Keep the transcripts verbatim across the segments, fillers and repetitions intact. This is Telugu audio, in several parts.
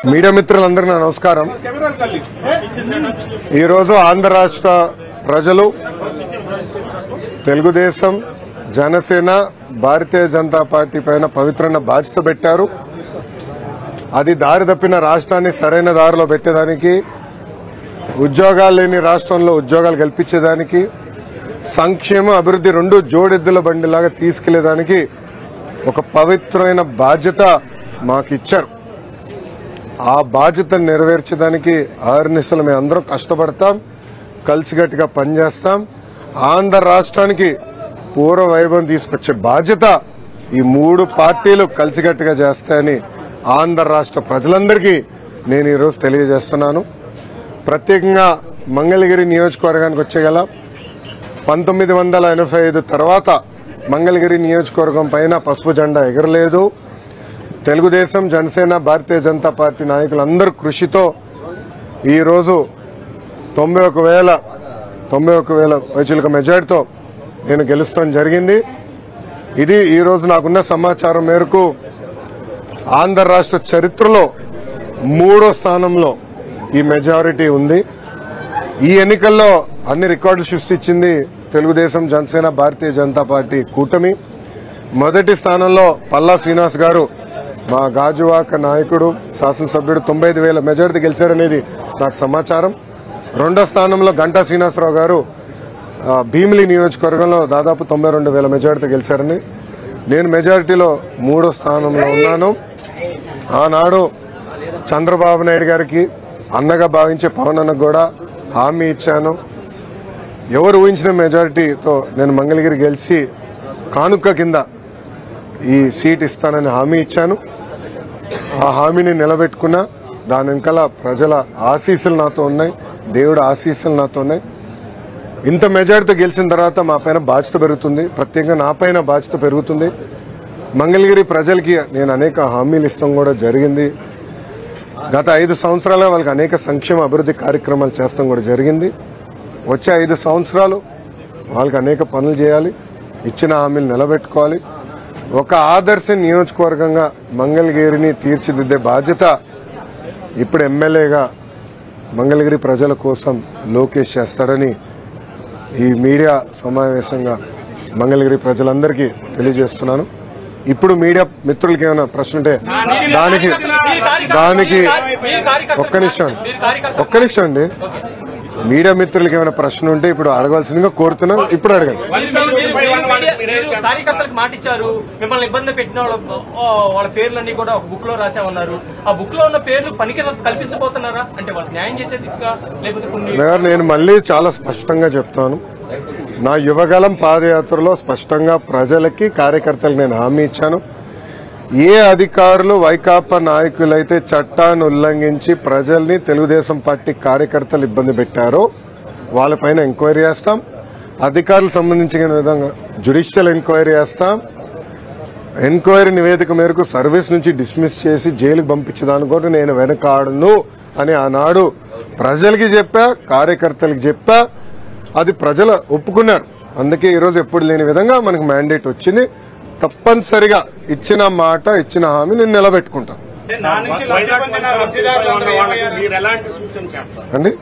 మీడియా మిత్రులందరికీ నమస్కారం. ఈరోజు ఆంధ్ర రాష్ట్ర ప్రజలు తెలుగుదేశం, జనసేన, భారతీయ జనతా పార్టీ పైన పవిత్రమైన బాధ్యత పెట్టారు. అది దారి తప్పిన రాష్ట్రాన్ని సరైన దారిలో పెట్టేదానికి, ఉద్యోగాలు లేని రాష్ట్రంలో ఉద్యోగాలు కల్పించేదానికి, సంక్షేమ అభివృద్ధి రెండు జోడెద్దుల బండిలాగా తీసుకెళ్లేదానికి ఒక పవిత్రమైన బాధ్యత మాకు ఇచ్చారు. ఆ బాధ్యతను నెరవేర్చడానికి ఆరునిశలు మేము అందరం కష్టపడతాం, కలిసిగట్టుగా పనిచేస్తాం. ఆంధ్ర రాష్ట్రానికి పూర్వ వైభవం తీసుకొచ్చే బాధ్యత ఈ మూడు పార్టీలు కలిసిగట్టుగా చేస్తాయని ఆంధ్ర రాష్ట్ర ప్రజలందరికీ నేను ఈరోజు తెలియజేస్తున్నాను. ప్రత్యేకంగా మంగళగిరి నియోజకవర్గానికి వచ్చేగల పంతొమ్మిది వందల ఎనభై ఐదు తర్వాత మంగళగిరి నియోజకవర్గం పైన పసుపు జెండా ఎగరలేదు. తెలుగుదేశం, జనసేన, భారతీయ జనతా పార్టీ నాయకులందరూ కృషితో ఈరోజు తొంభై ఒక వేల తొంభై ఒక వేల వైచులక మెజార్టీతో నేను గెలుస్తాం జరిగింది. ఇది ఈరోజు నాకున్న సమాచారం మేరకు ఆంధ్ర రాష్ట్ర చరిత్రలో మూడో స్థానంలో ఈ మెజారిటీ ఉంది. ఈ ఎన్నికల్లో అన్ని రికార్డులు సృష్టించింది తెలుగుదేశం, జనసేన, భారతీయ జనతా పార్టీ కూటమి. మొదటి స్థానంలో పల్లా శ్రీనివాస్ గారు, మా గాజువాక నాయకుడు, శాసనసభ్యుడు, తొంభై ఐదు వేల మెజారిటీ గెలిచారనేది నాకు సమాచారం. రెండో స్థానంలో గంటా శ్రీనివాసరావు గారు భీమిలి నియోజకవర్గంలో దాదాపు తొంభై రెండు వేల మెజారిటీ గెలిచారని, నేను మెజారిటీలో మూడో స్థానంలో ఉన్నాను. ఆనాడు చంద్రబాబు నాయుడు గారికి అన్నగా భావించే పవన్ అన్నకు కూడా హామీ ఇచ్చాను. ఎవరు ఊహించిన మెజారిటీతో నేను మంగళగిరి గెలిచి కానుక కింద ఈ సీట్ ఇస్తానని హామీ ఇచ్చాను. ఆ హామీని నిలబెట్టుకున్నా. దాని వెనకాల ప్రజల ఆశీస్సులు నాతో ఉన్నాయి, దేవుడు ఆశీస్సులు నాతో ఉన్నాయి. ఇంత మెజారిటీతో గెలిచిన తర్వాత మా పైన బాధ్యత పెరుగుతుంది, ప్రత్యేకంగా నా పైన బాధ్యత పెరుగుతుంది. మంగళగిరి ప్రజలకి నేను అనేక హామీలు ఇస్తాం కూడా జరిగింది. గత ఐదు సంవత్సరాలుగా వాళ్ళకి అనేక సంక్షేమ అభివృద్ధి కార్యక్రమాలు చేస్తాం కూడా జరిగింది. వచ్చే ఐదు సంవత్సరాలు వాళ్ళకి అనేక పనులు చేయాలి, ఇచ్చిన హామీలు నిలబెట్టుకోవాలి. ఒక ఆదర్శ నియోజకవర్గంగా మంగళగిరిని తీర్చిదిద్దే బాధ్యత ఇప్పుడు ఎమ్మెల్యేగా మంగళగిరి ప్రజల కోసం లోకేష్ చేస్తాడని ఈ మీడియా సమావేశంగా మంగళగిరి ప్రజలందరికీ తెలియజేస్తున్నాను. ఇప్పుడు మీడియా మిత్రులకి ఏమైనా ప్రశ్న ఉంటే దానికి దానికి ఒక్క నిమిషం ఒక్క నిమిషం అండి మీడియా మిత్రులకి ఏమైనా ప్రశ్న ఉంటే ఇప్పుడు అడగవలసిందిగా కోరుతున్నాను. ఇప్పుడు అడగండి. కార్యకర్తలకు మాట ఇచ్చారు, మిమ్మల్ని ఇబ్బంది పెట్టిన వాళ్ళ పేర్లన్నీ కూడా ఒక బుక్ లో రాసామన్నారు. ఆ బుక్ లో ఉన్న పేర్లు పనికి కల్పించబోతున్నారా? అంటే వాళ్ళకి న్యాయం చేసే దిశగా లేకపోతే నేను మళ్ళీ చాలా స్పష్టంగా చెప్తాను. నా యువగలం పాదయాత్రలో స్పష్టంగా ప్రజలకి, కార్యకర్తలకు నేను హామీ ఇచ్చాను. ఏ అధికారులు, వైకాపా నాయకులైతే చట్టాన్ని ఉల్లంఘించి ప్రజల్ని, తెలుగుదేశం పార్టీ కార్యకర్తలు ఇబ్బంది పెట్టారో వాళ్ళపైన ఎంక్వైరీ చేస్తాం. అధికారులకు సంబంధించిన విధంగా జ్యుడిషియల్ ఎంక్వైరీ చేస్తాం. ఎంక్వైరీ నివేదిక మేరకు సర్వీస్ నుంచి డిస్మిస్ చేసి జైలుకు పంపించేదానికి కూడా నేను వెనకాడను అని ఆనాడు ప్రజలకి చెప్పా, కార్యకర్తలకు చెప్పా. అది ప్రజలు ఒప్పుకున్నారు. అందుకే ఈరోజు ఎప్పుడు లేని విధంగా మనకు మ్యాండేట్ వచ్చింది. తప్పనిసరిగా ఇచ్చిన మాట, ఇచ్చిన హామీ నేను నిలబెట్టుకుంటాను అండి.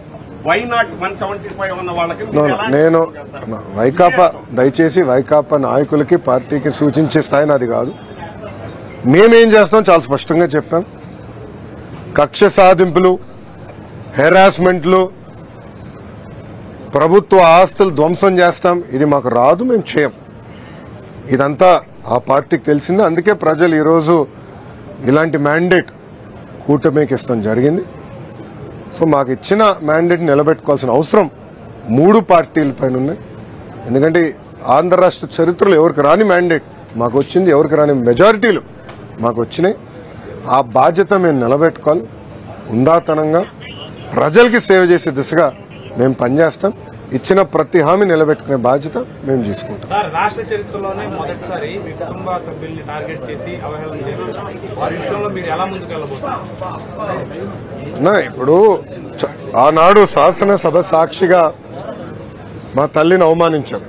నేను వైకాపా, దయచేసి వైకాపా నాయకులకి, పార్టీకి సూచించే స్థాయి నాది కాదు. మేమేం చేస్తాం చాలా స్పష్టంగా చెప్పాం. కక్ష సాధింపులు, హెరాస్మెంట్లు, ప్రభుత్వ ఆస్తులు ధ్వంసం చేస్తాం, ఇది మాకు రాదు, మేము చేయం. ఇదంతా ఆ పార్టీకి తెలిసింది. అందుకే ప్రజలు ఈరోజు ఇలాంటి మ్యాండేట్ కూటమికి ఇస్తాం జరిగింది. సో మాకు ఇచ్చిన మ్యాండేట్ నిలబెట్టుకోవాల్సిన అవసరం మూడు పార్టీల పైన ఉన్నాయి. ఎందుకంటే ఆంధ్ర రాష్ట్ర చరిత్రలో ఎవరికి రాని మ్యాండేట్ మాకు వచ్చింది, ఎవరికి రాని మెజారిటీలు మాకు వచ్చినాయి. ఆ బాధ్యత మేము నిలబెట్టుకోవాలి. ఉందాతనంగా ప్రజలకి సేవ చేసే దిశగా మేము పనిచేస్తాం. ఇచ్చిన ప్రతి హామీ నిలబెట్టుకునే బాధ్యత మేము తీసుకుంటాం. రాష్ట్ర చరిత్రలోనే మొదటిసారి మీ కుటుంబ సభ్యుల్ని టార్గెట్ చేసి అవహేళన చేశారు. వారి విషయంలో మీరు ఎలా ముందుకు వెళ్ళబోతున్నారు? ఇప్పుడు ఆనాడు శాసనసభ సాక్షిగా మా తల్లిని అవమానించారు.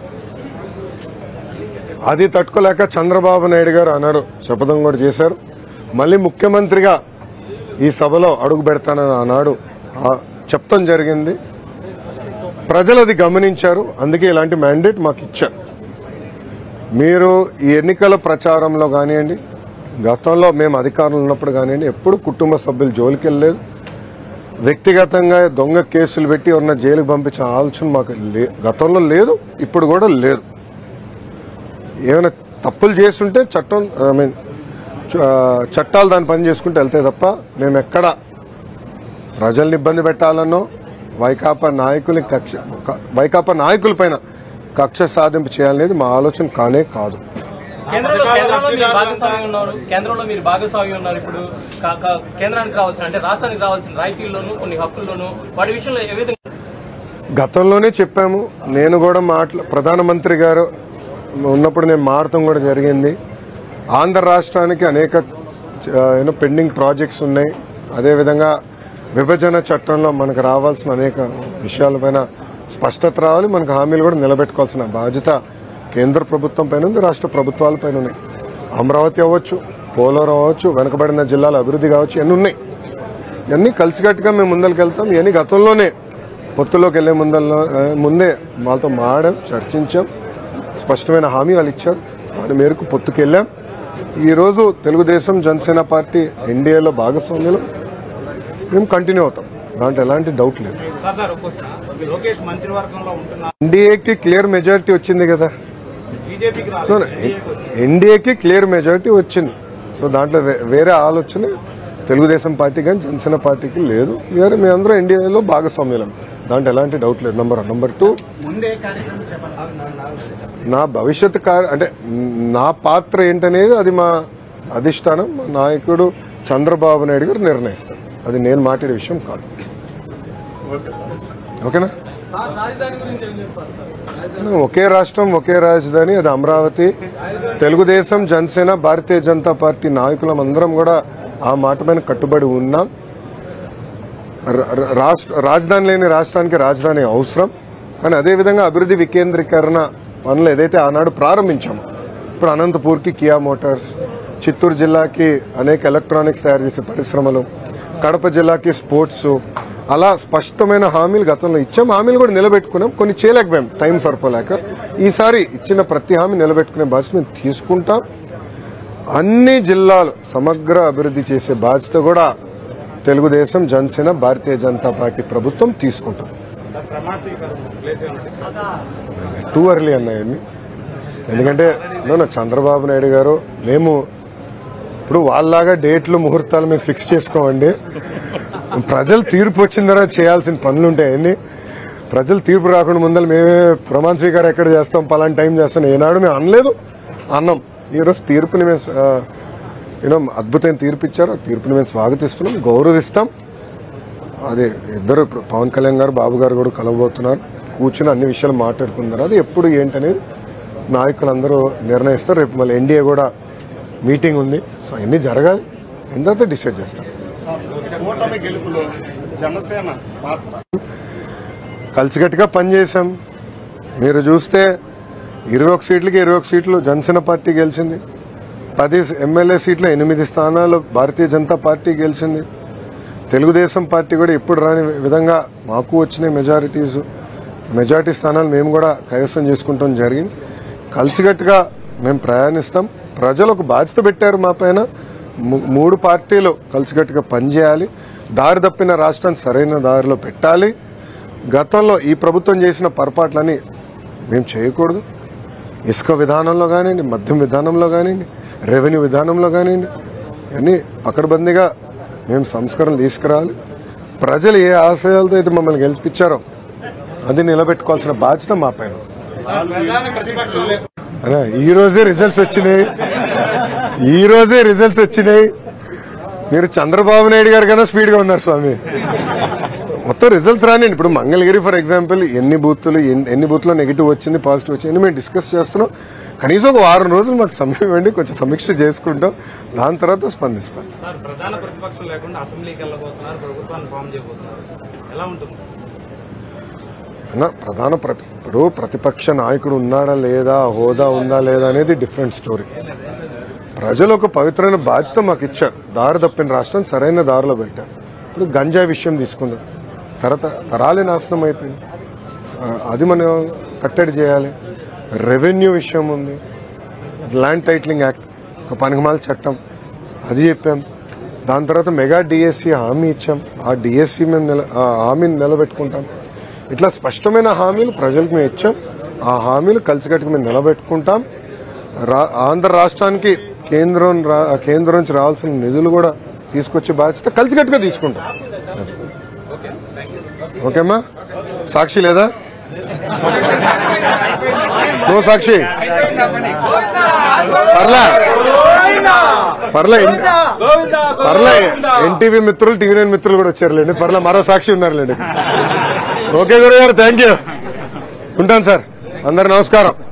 అది తట్టుకోలేక చంద్రబాబు నాయుడు గారు అన్నాడు, శపథం కూడా చేశారు. మళ్ళీ ముఖ్యమంత్రిగా ఈ సభలో అడుగు పెడతానని ఆనాడు చెప్తాం జరిగింది. ప్రజలు అది గమనించారు, అందుకే ఇలాంటి మ్యాండేట్ మాకు ఇచ్చారు. మీరు ఈ ఎన్నికల ప్రచారంలో కానివ్వండి, గతంలో మేము అధికారంలో ఉన్నప్పుడు కానివ్వండి, ఎప్పుడు కుటుంబ సభ్యులు జోలికి వెళ్ళలేదు. వ్యక్తిగతంగా దొంగ కేసులు పెట్టి ఎవరన్నా జైలుకు పంపించిన ఆలోచన మాకు గతంలో లేదు, ఇప్పుడు కూడా లేదు. ఏమైనా తప్పులు చేస్తుంటే చట్టం ఐ మీన్ చట్టాలు దాని పని చేసుకుంటూ వెళ్తే తప్ప మేము ఎక్కడ ప్రజల్ని ఇబ్బంది పెట్టాలనో వైకాపా నాయకులు కక్ష వైకాపా నాయకుల పైన కక్ష సాధింపు చేయాలనేది మా ఆలోచన కానే కాదు. కేంద్రంలో కేంద్రంలో మీరు భాగస్వామి ఉన్నారు కేంద్రంలో మీరు భాగస్వామి ఉన్నారు ఇప్పుడు కేంద్రానికి రావాల్సిన అంటే రాష్ట్రానికి రావాల్సిన రాయితీల్లోనూ కొన్ని హక్కుల్లోనూ వాటి విషయంలో ఏ విధంగా గతంలోనే చెప్పాము. నేను కూడా మాట్లా ప్రధానమంత్రి గారు ఉన్నప్పుడు నేను మాట్లాడటం కూడా జరిగింది. ఆంధ్ర రాష్ట్రానికి అనేక యూనో పెండింగ్ ప్రాజెక్ట్స్ ఉన్నాయి. అదేవిధంగా విభజన చట్టంలో మనకు రావాల్సిన అనేక విషయాలపైన స్పష్టత రావాలి. మనకు హామీలు కూడా నిలబెట్టుకోవాల్సిన బాధ్యత కేంద్ర ప్రభుత్వం పైన ఉంది, రాష్ట్ర ప్రభుత్వాల పైన ఉన్నాయి. అమరావతి అవ్వచ్చు, పోలవరం అవ్వచ్చు, వెనుకబడిన జిల్లాల అభివృద్ధి కావచ్చు, ఇవన్నీ ఉన్నాయి. ఇవన్నీ కలిసికట్టుగా మేము ముందరికి వెళ్తాం. ఇవన్నీ గతంలోనే పొత్తులోకి వెళ్లే ముందల్లో ముందే వాళ్ళతో మాట్లాడాం, చర్చించాం, స్పష్టమైన హామీ వాళ్ళు ఇచ్చారు. దాని మేరకు పొత్తుకెళ్లాం. ఈరోజు తెలుగుదేశం జనసేన పార్టీ ఎన్డీఏలో భాగస్వామ్యంలో మేము కంటిన్యూ అవుతాం, దాంట్లో ఎలాంటి డౌట్ లేదు. ఎన్డీఏకి క్లియర్ మెజారిటీ వచ్చింది కదా, ఎన్డీఏకి క్లియర్ మెజారిటీ వచ్చింది. సో దాంట్లో వేరే ఆలోచన తెలుగుదేశం పార్టీ కానీ జనసేన పార్టీకి లేదు. వేరే మీ అందరూ ఎన్డీఏలో భాగస్వామ్యం, దాంట్లో ఎలాంటి డౌట్ లేదు. Number one. నంబర్ టూ, నా భవిష్యత్ కార్య అంటే నా పాత్ర ఏంటనేది అది మా అధిష్టానం, మా నాయకుడు చంద్రబాబు నాయుడు గారు నిర్ణయిస్తారు. అది నేను మాట్లాడే విషయం కాదు. ఓకేనా? ఒకే రాష్ట్రం ఒకే రాజధాని, అది అమరావతి. తెలుగుదేశం జనసేన భారతీయ జనతా పార్టీ నాయకులం అందరం కూడా ఆ మాట పైన కట్టుబడి ఉన్నాం. రాష్ట్ర రాజధాని లేని రాష్ట్రానికి రాజధాని అవసరం. కానీ అదేవిధంగా అభివృద్ధి వికేంద్రీకరణ పనులు ఏదైతే ఆనాడు ప్రారంభించామో, ఇప్పుడు అనంతపూర్కి కియా మోటార్స్, చిత్తూరు జిల్లాకి అనేక ఎలక్ట్రానిక్స్ తయారు చేసే పరిశ్రమలు, కడప జిల్లాకి స్పోర్ట్స్, అలా స్పష్టమైన హామీలు గతంలో ఇచ్చాం. హామీలు కూడా నిలబెట్టుకున్నాం. కొన్ని చేయలేకపోయాం టైం సరిపోలేక. ఈసారి ఇచ్చిన ప్రతి హామీ నిలబెట్టుకునే బాధ్యత మేము తీసుకుంటాం. అన్ని జిల్లాలు సమగ్ర అభివృద్ధి చేసే బాధ్యత కూడా తెలుగుదేశం జనసేన భారతీయ జనతా పార్టీ ప్రభుత్వం తీసుకుంటాం. టూ అర్లీ అన్నాయన్ని. ఎందుకంటే చంద్రబాబు నాయుడు గారు మేము ఇప్పుడు వాళ్ళలాగా డేట్లు ముహూర్తాలు మేము ఫిక్స్ చేసుకోమండి. ప్రజలు తీర్పు వచ్చిన తర్వాత చేయాల్సిన పనులు ఉంటాయండి. ప్రజలు తీర్పు రాకుండా ముందర మేమే ప్రమాణ స్వీకారం ఎక్కడ చేస్తాం, పలానా టైం చేస్తాం ఏనాడు మేము అనలేదు, అన్నాం. ఈరోజు తీర్పుని మేము యూనో అద్భుతమైన తీర్పు ఇచ్చారు. ఆ తీర్పుని మేము స్వాగతిస్తున్నాం, గౌరవిస్తాం. అది ఇద్దరు ఇప్పుడు పవన్ కళ్యాణ్ గారు బాబు గారు కూడా కలవబోతున్నారు. కూర్చుని అన్ని విషయాలు మాట్లాడుకున్నారు. అది ఎప్పుడు ఏంటనేది నాయకులందరూ నిర్ణయిస్తారు. రేపు మళ్ళీ ఎన్డీఏ కూడా మీటింగ్ ఉంది. సో అన్ని జరగాలి, ఎంత డిసైడ్ చేస్తాం. కలిసికట్టుగా పనిచేశాం. మీరు చూస్తే ఇరవై ఒక సీట్లకి ఇరవై ఒక సీట్లు జనసేన పార్టీ గెలిచింది. పది ఎమ్మెల్యే సీట్లు ఎనిమిది స్థానాలు భారతీయ జనతా పార్టీ గెలిచింది. తెలుగుదేశం పార్టీ కూడా ఇప్పుడు రాని విధంగా మాకు వచ్చిన మెజారిటీస్ మెజారిటీ స్థానాలు మేము కూడా కైవసం చేసుకుంటాం జరిగింది. కలిసికట్టుగా మేము ప్రయాణిస్తాం. ప్రజలు ఒక బాధ్యత పెట్టారు మా పైన. మూడు పార్టీలు కలిసికట్టుగా పనిచేయాలి. దారి తప్పిన రాష్ట్రాన్ని సరైన దారిలో పెట్టాలి. గతంలో ఈ ప్రభుత్వం చేసిన పొరపాట్లని మేము చేయకూడదు. ఇసుక విధానంలో కానివ్వండి, మద్యం విధానంలో కానివ్వండి, రెవెన్యూ విధానంలో కానివ్వండి, అన్నీ పకడ్బందీగా మేము సంస్కరణ తీసుకురావాలి. ప్రజలు ఏ ఆశయాలతో అయితే మమ్మల్ని గెలిపించారో అది నిలబెట్టుకోవాల్సిన బాధ్యత మా పైన. ఈ రోజే రిజల్ట్స్ వచ్చినాయి ఈ రోజే రిజల్ట్స్ వచ్చినాయి మీరు చంద్రబాబు నాయుడు గారు కన్నా స్పీడ్ గా ఉన్నారు స్వామి. మొత్తం రిజల్ట్స్ రానివ్వండి. ఇప్పుడు మంగళగిరి ఫర్ ఎగ్జాంపుల్ ఎన్ని బూత్లు ఎన్ని బూత్లో నెగిటివ్ వచ్చింది, పాజిటివ్ వచ్చింది మేము డిస్కస్ చేస్తున్నాం. కనీసం ఒక వారం రోజులు మాకు సమయం ఇవ్వండి, కొంచెం సమీక్ష చేసుకుంటాం, దాని తర్వాత స్పందిస్తాం. ప్రధాన ప్రతిపక్షం లేకుండా అసెంబ్లీకి వెళ్ళబోతున్నారు, ప్రభుత్వాన్ని ఫామ్ చేయబోతున్నారు, ఎలా ఉంటుంది? ప్రధాన ప్రతి ఇప్పుడు ప్రతిపక్ష నాయకుడు ఉన్నాడా లేదా, హోదా ఉందా లేదా అనేది డిఫరెంట్ స్టోరీ. ప్రజలు ఒక పవిత్రమైన బాధ్యత మాకు ఇచ్చారు. దారి తప్పిన రాష్ట్రం సరైన దారిలో పెట్టారు. ఇప్పుడు గంజా విషయం తీసుకుందాం. తరత తరాలే నాశనం అయిపోయింది. ఆ, అది మనం కట్టడి చేయాలి. రెవెన్యూ విషయం ఉంది. ల్యాండ్ టైటిలింగ్ యాక్ట్ ఒక పనికిమాల చట్టం అది చెప్పాం. దాని తర్వాత మెగా డిఎస్సి హామీ ఇచ్చాం. ఆ డిఎస్సి మేము నిల ఆ హామీని నిలబెట్టుకుంటాం. ఇట్లా స్పష్టమైన హామీలు ప్రజలకు మేము ఇచ్చాం. ఆ హామీలు కలిసికట్టుకు మేము నిలబెట్టుకుంటాం. ఆంధ్ర రాష్ట్రానికి కేంద్రం కేంద్రం నుంచి రావాల్సిన నిధులు కూడా తీసుకొచ్చే బాధ్యత కలిసికట్టుగా తీసుకుంటాం. ఓకేమ్మా? సాక్షి లేదా? నో సాక్షి పర్లే పర్లే పర్లే ఎన్టీవీ మిత్రులు టీవీ నైన్ మిత్రులు కూడా వచ్చారులేండి. పర్లే మరో సాక్షి ఉన్నారులేండి. ఓకే గురుగారు, థ్యాంక్ యూ. ఉంటాను సార్. అందరు నమస్కారం.